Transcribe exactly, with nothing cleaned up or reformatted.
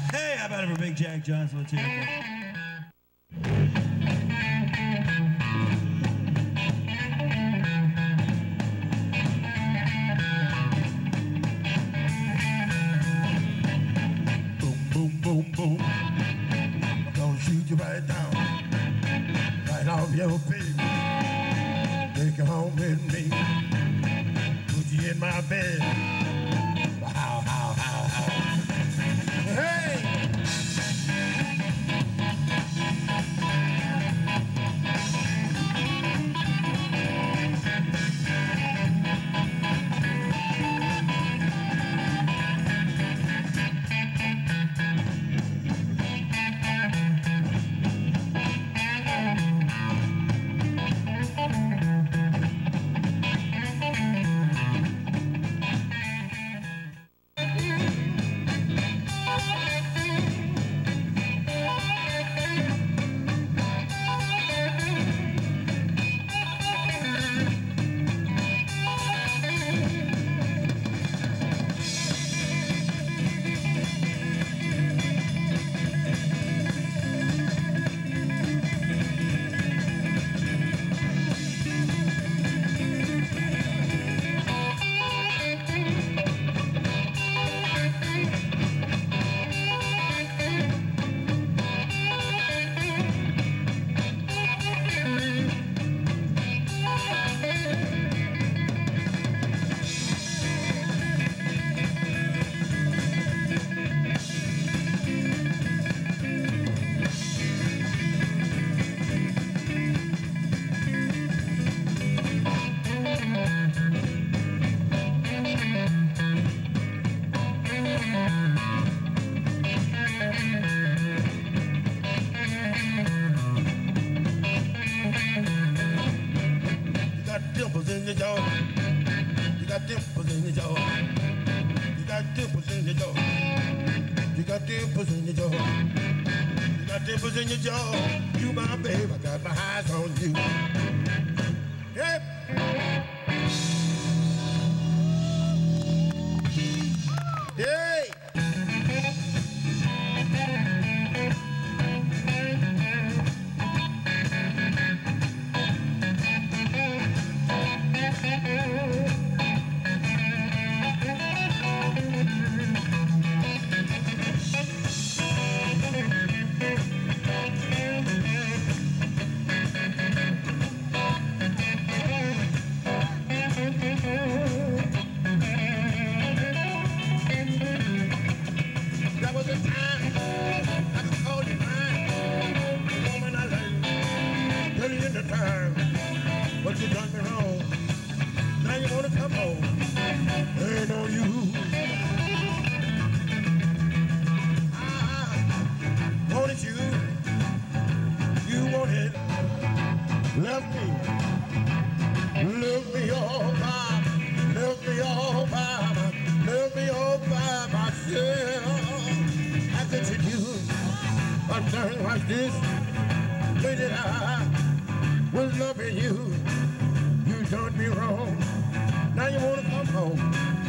Hey, how about it for Big Jack Johnson? Let's hear it. Boom, boom, boom. I'm gonna shoot you right down, right off your feet. Take you home with me, put you in my bed. How, how, how, how. Hey! In your jaw, you my babe, I got my eyes on you. Hey. Hey. But you done me wrong. Now you wanna come home. Ain't no use. I wanted you. You wanted. Left me. Left me all by. Left me all by. Left me all by myself. How could you do a thing like this? When did I was loving you? You done me wrong. Now you wanna come home.